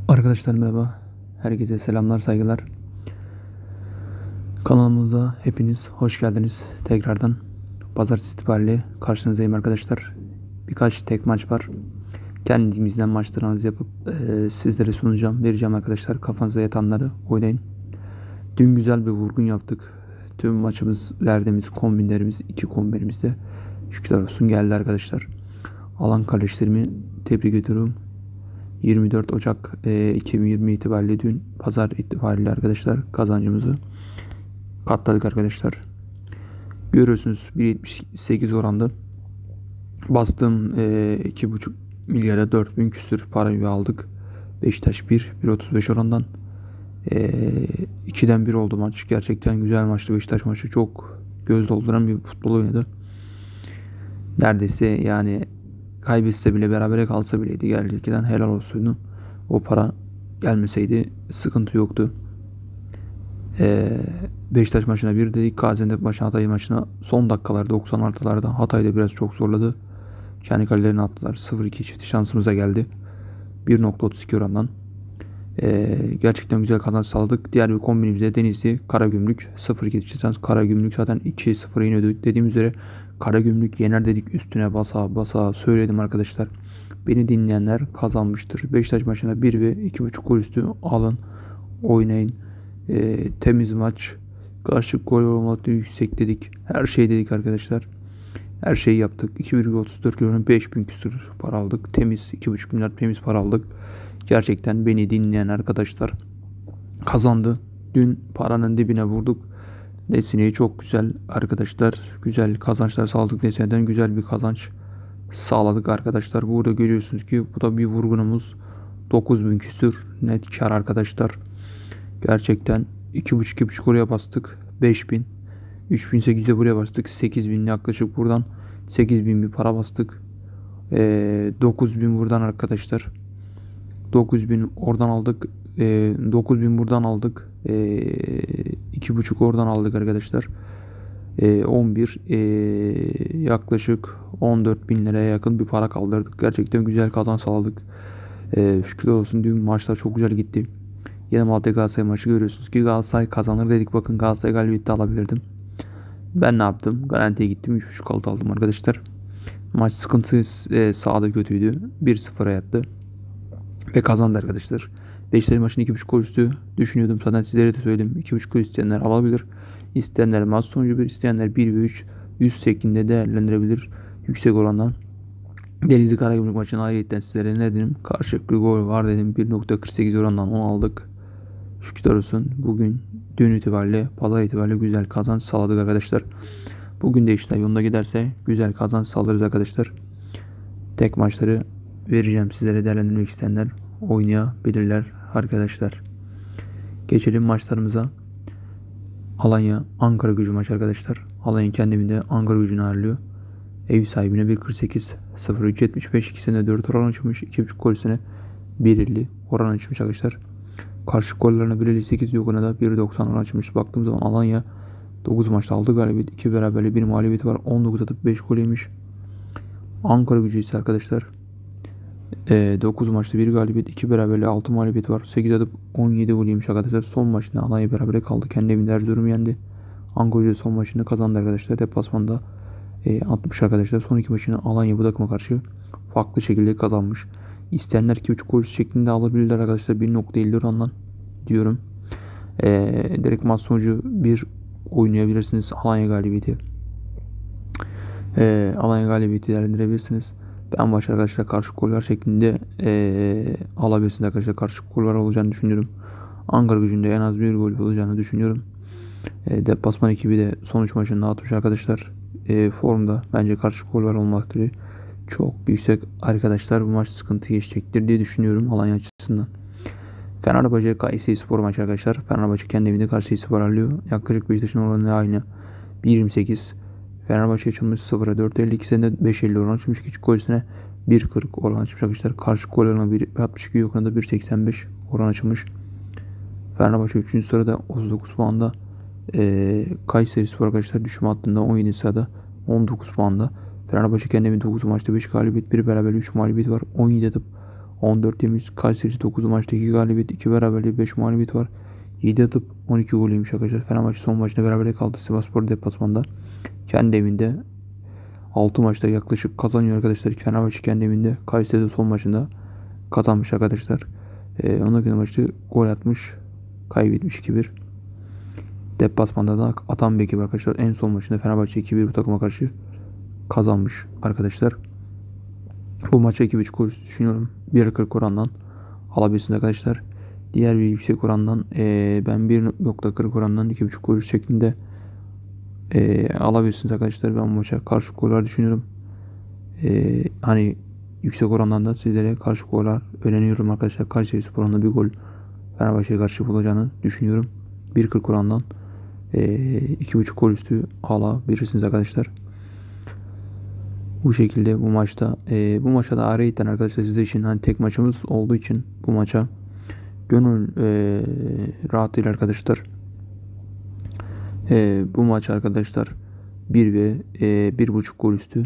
Arkadaşlar merhaba. Herkese selamlar, saygılar. Kanalımıza hepiniz hoş geldiniz. Tekrardan pazartesi itibariyle karşınızdayım arkadaşlar. Birkaç tek maç var. Kendimizden maçları analiz yapıp sizlere sunacağım, vereceğim arkadaşlar. Kafanıza yatanları oynayın. Dün güzel bir vurgun yaptık. Tüm maçımız, verdiğimiz kombinlerimiz, iki kombinlerimiz de şükürler olsun geldi arkadaşlar. Alan kardeşlerimi tebrik ediyorum. 24 Ocak 2020 itibariyle dün pazar itibariyle arkadaşlar kazancımızı katladık arkadaşlar. Görüyorsunuz 1.78 oranda bastığım 2.5 milyara 4.000 küsür parayı aldık. Beşiktaş 1.35 orandan 2'den 1 oldu maç. Gerçekten güzel maçtı. Beşiktaş maçı çok göz dolduran bir futbol oynadı. Neredeyse yani kaybetse bile berabere kalsa bileydi gerçekten helal olsun. O para gelmeseydi sıkıntı yoktu. Beşiktaş maçına bir dedik. Gaziantep maçına, Hatay maçına son dakikalarda 90 artılarda Hatay'da biraz çok zorladı. Kendi kalelerini attılar. 0-2 çifti şansımıza geldi. 1.32 orandan. Gerçekten güzel kazanç sağladık. Diğer bir kombinimiz de Denizli Karagümrük 0-2 çifti şans. Karagümrük zaten 2-0 yeniyordu. Dediğim üzere Karagümrük yener dedik. Üstüne basa basa söyledim arkadaşlar. Beni dinleyenler kazanmıştır. Beşiktaş maçına 1 ve 2.5 gol üstü alın. Oynayın. Temiz maç. Karşılık gol olmadı yüksek dedik. Her şey dedik arkadaşlar. Her şeyi yaptık. 2,34 kilonun 5.000 küsur para aldık. Temiz 2,5 milyar temiz para aldık. Gerçekten beni dinleyen arkadaşlar kazandı. Dün paranın dibine vurduk. Nesine'yi çok güzel arkadaşlar. Güzel kazançlar sağladık. Nesine'den güzel bir kazanç sağladık arkadaşlar. Burada görüyorsunuz ki bu da bir vurgunumuz. 9.000 küsür net kar arkadaşlar. Gerçekten 2,5 oraya bastık. 5.000. 3.800'de buraya bastık. 8.000 yaklaşık buradan 8.000 bir para bastık. 9.000 buradan arkadaşlar. 9.000 oradan aldık. 9.000 buradan aldık. 2,5 oradan aldık arkadaşlar. 11 yaklaşık 14.000 liraya yakın bir para kaldırdık. Gerçekten güzel kazanç sağladık. Şükürler olsun dün maçlar çok güzel gitti. Yine Malatya Galatasaray maçı görüyorsunuz ki Galatasaray kazanır dedik. Bakın Galatasaray galibiyeti alabilirdim. Ben ne yaptım? Garantiye gittim. 3.5 altı aldım arkadaşlar. Maç sıkıntı sahada kötüydü. 1-0'a yattı. Ve kazandı arkadaşlar. Beşiktaş maçını 2.5 gol üstü düşünüyordum. Zaten sizlere de söyledim. 2.5 gol isteyenler alabilir. İsteyenler maç sonucu 1, isteyenler 1 ve 3 100 şeklinde değerlendirebilir. Yüksek orandan. Denizli Karagümrük maçına ayrıyetten sizlere ne dedim? Karşılıklı gol var dedim. 1.48 orandan 10 aldık. Şükürler olsun. Bugün dün itibariyle, pazar itibariyle güzel kazanç sağladık arkadaşlar. Bugün de işler yolunda giderse güzel kazanç sağlarız arkadaşlar. Tek maçları vereceğim sizlere, değerlendirmek isteyenler oynayabilirler arkadaşlar. Geçelim maçlarımıza. Alanya Ankara Gücü maçı arkadaşlar. Alanya kendi evinde Ankara Gücü'nü ağırlıyor. Ev sahibine 1.48 0.375 ikisine 4 oran açmış. 2.5 gol üstüne 1.50 oran açmış arkadaşlar. Karşı gollerine 1.58 yokuna da 1.90 oran açmış. Baktığımız zaman Alanya 9 maçta aldı galibiyet, 2 beraberliği, 1 mağlubiyeti var. 19 atıp 5 gol yemiş. Ankara Gücü ise arkadaşlar 9 maçta 1 galibiyet, 2 beraberliği, 6 mağlubiyeti var. 8 atıp 17 gol yemiş arkadaşlar. Son maçında Alanya berabere kaldı. Kendi evinde Erzurum'u yendi. Ankara Gücü son maçını kazandı arkadaşlar. Deplasmanda 60 arkadaşlar. Son iki maçını Alanya bu takıma karşı farklı şekilde kazanmış. İsteyenler 2.5 gol şeklinde alabilirler arkadaşlar. 1.50 orandan diyorum. Direkt maç sonucu 1 oynayabilirsiniz. Alanya galibiyeti. Alanya galibiyeti değerlendirebilirsiniz. Ben baş arkadaşlar karşı goller şeklinde alabilirsiniz arkadaşlar. Karşı goller olacağını düşünüyorum. Ankara Gücü'nde en az bir gol olacağını düşünüyorum. Deplasman ekibi de sonuç maçında atmış arkadaşlar. Formda bence karşı goller olmaktır. Çok yüksek arkadaşlar. Bu maç sıkıntı geçecektir diye düşünüyorum Alanya açısından. Fenerbahçe Kayserispor maçı arkadaşlar. Fenerbahçe kendi evinde Kayserispor alıyor. Yaklaşık Beşiktaş'ın oranı aynı. 1.28. Fenerbahçe açılmış 0'a 4.50, ikisinde 5.50 oran açmış. Küçük gol üstüne 1.40 oran açmış arkadaşlar. Karşı gol oranı 1.62, yokunda 1.85 oran açılmış. Fenerbahçe 3. sırada 39 puanda. Kayserispor arkadaşlar düşme hattında 17. sırada 19 puanda. Fenerbahçe kendi evinde 9 maçta 5 galibiyet, 1 beraberlik, 3 mağlubiyet var. 17 atıp 14 temiz. Kayseri 9 maçta 2 galibiyet, 2 beraberliği, 5 mağlubiyet var. 7 atıp 12 gol yemiş arkadaşlar. Fenerbahçe son maçında berabere kaldı Sivasspor deplasmanda. Kendi evinde 6 maçta yaklaşık kazanıyor arkadaşlar. Fenerbahçe kendi evinde. Kayseri'de son maçında kazanmış arkadaşlar. Ondan maçta gol atmış. Kaybetmiş 2-1. Deplasmanda da atan bir ekip arkadaşlar. En son maçında Fenerbahçe 2-1 bu takıma karşı kazanmış arkadaşlar. Bu maça 2.5 gol düşünüyorum. 1.40 orandan alabilirsiniz arkadaşlar. Diğer bir yüksek orandan ben 1.40 orandan 2.5 gol şeklinde alabilirsiniz arkadaşlar. Ben bu maça karşı goller düşünüyorum. Hani yüksek orandan da sizlere karşı goller öneriyorum arkadaşlar. Kayserispor'un bir gol Fenerbahçe'ye karşı bulacağını düşünüyorum. 1.40 orandan 2.5 gol üstü alabilirsiniz arkadaşlar. Bu şekilde bu maçta da ayrıyeten arkadaşlar sizler için hani tek maçımız olduğu için bu maça gönül rahatıyla arkadaşlar bu maç arkadaşlar 1 ve 1.5 gol üstü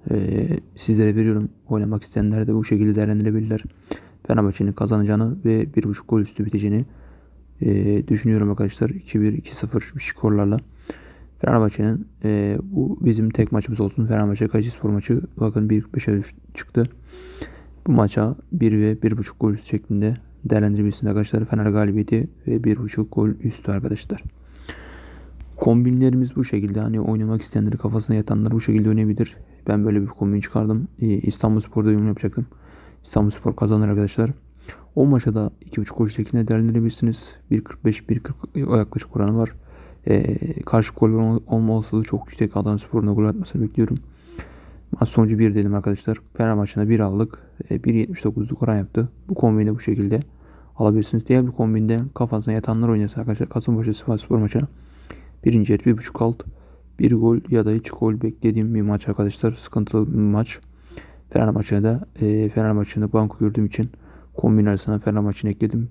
sizlere veriyorum. Oynamak isteyenler de bu şekilde değerlendirebilirler. Fenerbahçe'nin kazanacağını ve 1.5 gol üstü biteceğini düşünüyorum arkadaşlar. 2-1, 2-0 skorlarla. Fenerbahçe'nin bu bizim tek maçımız olsun. Fenerbahçe Kayserispor maçı bakın 1.45'e çıktı. Bu maça 1 ve 1.5 gol üstü şeklinde değerlendirebilirsiniz arkadaşlar. Fener galibiyeti ve 1.5 gol üstü arkadaşlar. Kombinlerimiz bu şekilde. Hani oynamak isteyenleri kafasına yatanlar bu şekilde oynayabilir. Ben böyle bir kombin çıkardım. İstanbulspor'da yorum yapacaktım. İstanbulspor kazanır arkadaşlar. O maça da 2.5 gol şeklinde değerlendirebilirsiniz. 1.45 1.40 yaklaşık oranı var. Karşı gol olma olasılığı çok yüksek. Adanaspor'un gol atmasını bekliyorum. Maç sonucu 1 dedim arkadaşlar. Fener maçına 1 aldık. 1.79'luk oran yaptı. Bu kombini bu şekilde alabilirsiniz. Diğer bir kombinde kafasına yatanlar oynarsa arkadaşlar Kasımpaşa Sivasspor maçına birinci et 1.5 alt 1 gol ya da hiç gol beklediğim bir maç arkadaşlar. Sıkıntılı bir maç. Fener maçına da Fener maçında banko gördüğüm için kombin arasına Fener maçını ekledim.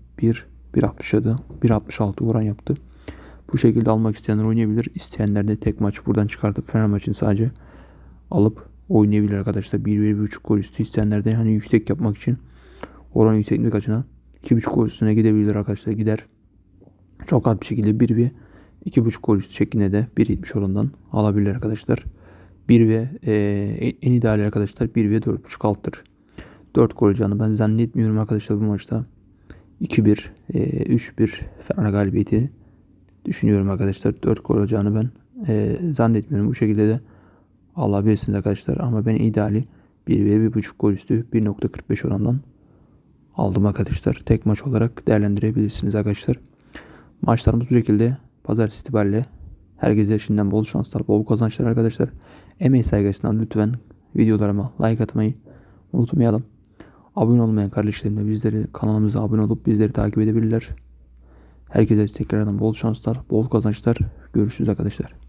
1.67 1.66 oran yaptı. Bu şekilde almak isteyenler oynayabilir. İsteyenler de tek maç buradan çıkartıp Fener maçını sadece alıp oynayabilir arkadaşlar. 1-1.5 gol üstü isteyenler de hani yüksek yapmak için oran yükseklik açına 2.5 gol üstüne gidebilir arkadaşlar. Gider. Çok az bir şekilde 1 ve 2.5 gol üstü şeklinde de 1.70 orandan alabilir arkadaşlar. 1 ve en ideal arkadaşlar 1 ve 4.5 alttır. 4 gol olacağını ben zannetmiyorum arkadaşlar bu maçta. 2-1, 3-1 Fener galibiyeti düşünüyorum arkadaşlar. 4 gol olacağını ben zannetmiyorum. Bu şekilde de alabilirsiniz arkadaşlar. Ama ben ideali 1 ve 1.5 gol üstü 1.45 orandan aldım arkadaşlar. Tek maç olarak değerlendirebilirsiniz arkadaşlar. Maçlarımız bu şekilde. Pazartesi itibariyle herkese şimdiden bol şanslar, bol kazançlar arkadaşlar. Emeği saygısından lütfen videolarıma like atmayı unutmayalım. Abone olmayan kardeşlerimle bizleri kanalımıza abone olup bizleri takip edebilirler. Herkese tekrardan bol şanslar, bol kazançlar. Görüşürüz arkadaşlar.